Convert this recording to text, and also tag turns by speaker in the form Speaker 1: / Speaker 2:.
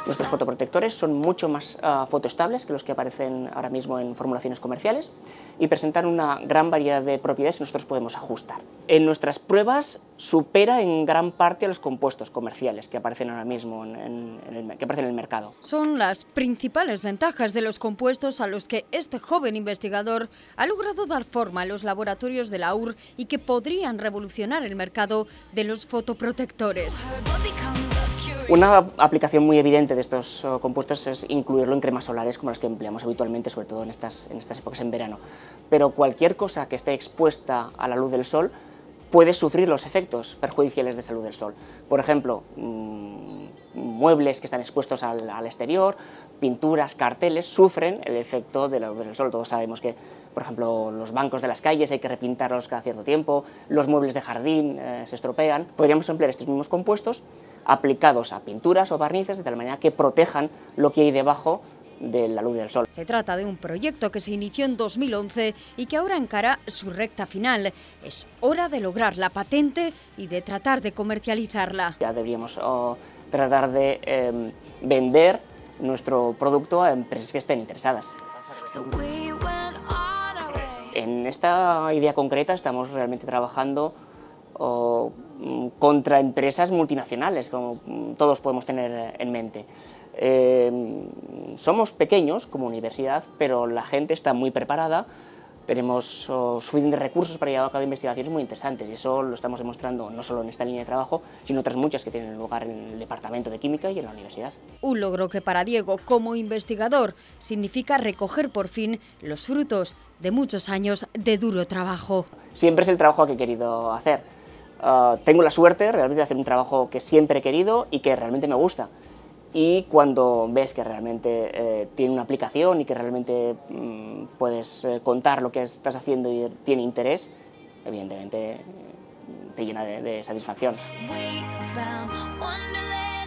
Speaker 1: Nuestros fotoprotectores son mucho más fotoestables que los que aparecen ahora mismo en formulaciones comerciales y presentan una gran variedad de propiedades que nosotros podemos ajustar. En nuestras pruebas supera en gran parte a los compuestos comerciales que aparecen ahora mismo en el mercado.
Speaker 2: Son las principales ventajas de los compuestos a los que este joven investigador ha logrado dar forma a los laboratorios de la UR y que podrían revolucionar el mercado de los fotoprotectores.
Speaker 1: Una aplicación muy evidente de estos compuestos es incluirlo en cremas solares como las que empleamos habitualmente, sobre todo en estas épocas en verano. Pero cualquier cosa que esté expuesta a la luz del sol puede sufrir los efectos perjudiciales de esa luz del sol. Por ejemplo, muebles que están expuestos al exterior, pinturas, carteles, sufren el efecto de la luz del sol. Todos sabemos que, por ejemplo, los bancos de las calles hay que repintarlos cada cierto tiempo, los muebles de jardín se estropean. Podríamos emplear estos mismos compuestos aplicados a pinturas o barnices de tal manera que protejan lo que hay debajo de la luz del sol.
Speaker 2: Se trata de un proyecto que se inició en 2011 y que ahora encara su recta final. Es hora de lograr la patente y de tratar de comercializarla.
Speaker 1: Ya deberíamos tratar de vender nuestro producto a empresas que estén interesadas. En esta idea concreta estamos realmente trabajando contra empresas multinacionales, como todos podemos tener en mente. Somos pequeños como universidad, pero la gente está muy preparada, tenemos suficientes recursos para llevar a cabo investigaciones muy interesantes y eso lo estamos demostrando no solo en esta línea de trabajo, sino otras muchas que tienen lugar en el Departamento de Química y en la universidad.
Speaker 2: Un logro que para Diego, como investigador, significa recoger por fin los frutos de muchos años de duro trabajo.
Speaker 1: Siempre es el trabajo que he querido hacer. Tengo la suerte realmente de hacer un trabajo que siempre he querido y que realmente me gusta. Y cuando ves que realmente tiene una aplicación y que realmente puedes contar lo que estás haciendo y tiene interés, evidentemente te llena de satisfacción.